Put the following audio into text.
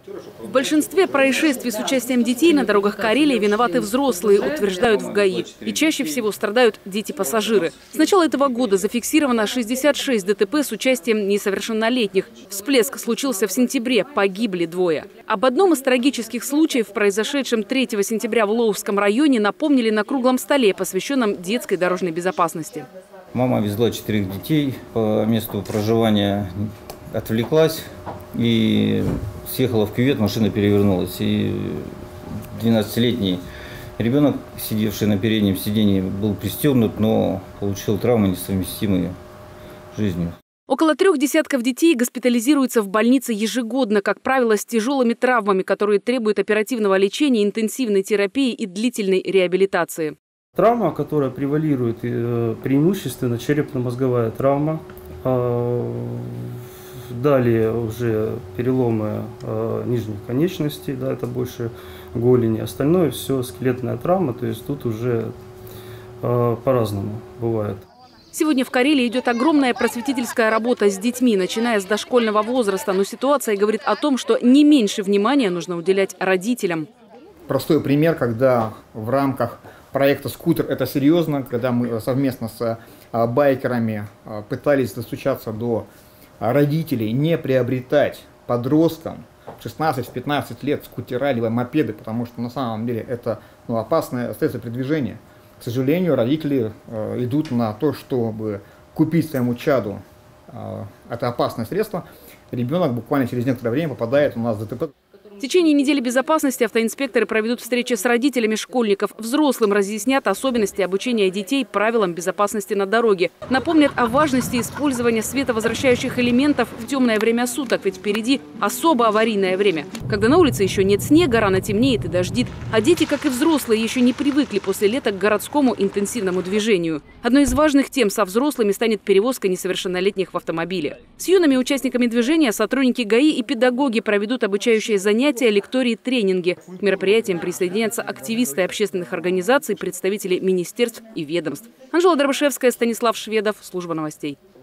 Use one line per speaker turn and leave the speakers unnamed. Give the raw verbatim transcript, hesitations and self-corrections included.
В большинстве происшествий с участием детей на дорогах Карелии виноваты взрослые, утверждают в ГАИ. И чаще всего страдают дети-пассажиры. С начала этого года зафиксировано шестьдесят шесть ДТП с участием несовершеннолетних. Всплеск случился в сентябре, погибли двое. Об одном из трагических случаев, произошедшем третьего сентября в Лоувском районе, напомнили на круглом столе, посвященном детской дорожной безопасности.
Мама везла четырех детей по месту проживания, отвлеклась и съехала в кювет, машина перевернулась. И двенадцатилетний ребенок, сидевший на переднем сидении, был пристегнут, но получил травмы, несовместимые с жизнью.
Около трех десятков детей госпитализируются в больнице ежегодно, как правило, с тяжелыми травмами, которые требуют оперативного лечения, интенсивной терапии и длительной реабилитации.
Травма, которая превалирует, преимущественно черепно-мозговая травма. Далее уже переломы нижних конечностей, да, это больше голени. Остальное все скелетная травма, то есть тут уже по-разному бывает.
Сегодня в Карелии идет огромная просветительская работа с детьми, начиная с дошкольного возраста. Но ситуация говорит о том, что не меньше внимания нужно уделять родителям.
Простой пример, когда в рамках проекта «Скутер» это серьезно, когда мы совместно с байкерами пытались достучаться до родителей не приобретать подросткам шестнадцать-пятнадцать лет скутера либо мопеды, потому что на самом деле это ну, опасное средство передвижения. К сожалению, родители э, идут на то, чтобы купить своему чаду э, это опасное средство. Ребенок буквально через некоторое время попадает у нас в ДТП.
В течение недели безопасности автоинспекторы проведут встречи с родителями школьников. Взрослым разъяснят особенности обучения детей правилам безопасности на дороге. Напомнят о важности использования световозвращающих элементов в темное время суток, ведь впереди особо аварийное время. Когда на улице еще нет снега, рано темнеет и дождит. А дети, как и взрослые, еще не привыкли после лета к городскому интенсивному движению. Одной из важных тем со взрослыми станет перевозка несовершеннолетних в автомобиле. С юными участниками движения сотрудники ГАИ и педагоги проведут обучающие занятия, лектории, тренинги. К мероприятиям присоединятся активисты общественных организаций, представители министерств и ведомств. Анжела Дробышевская, Станислав Шведов, служба новостей.